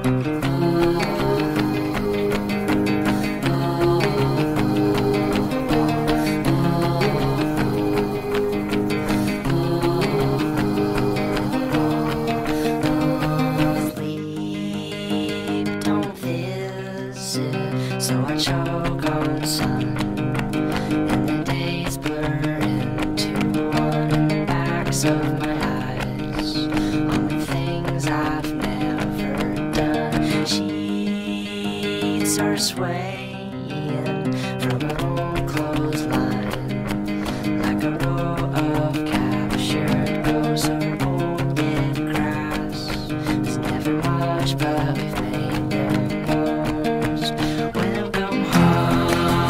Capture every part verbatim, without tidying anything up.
So I choke on sun, and the days blur into one in the backs of my eyes, on the things I've never done. Sheets are swaying from an old clothesline, like a row of captured ghosts of old dead grass. It's never much, but we've made them most. Welcome home.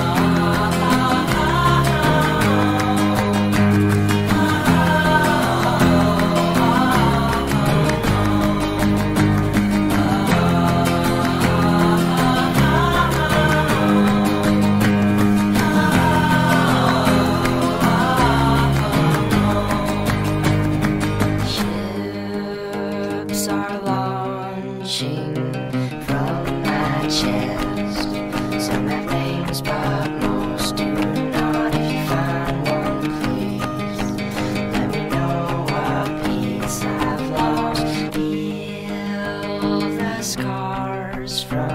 Ships are launching from my chest. Some have names, but most do not. If you find one, please let me know what piece I've lost. Heal the scars from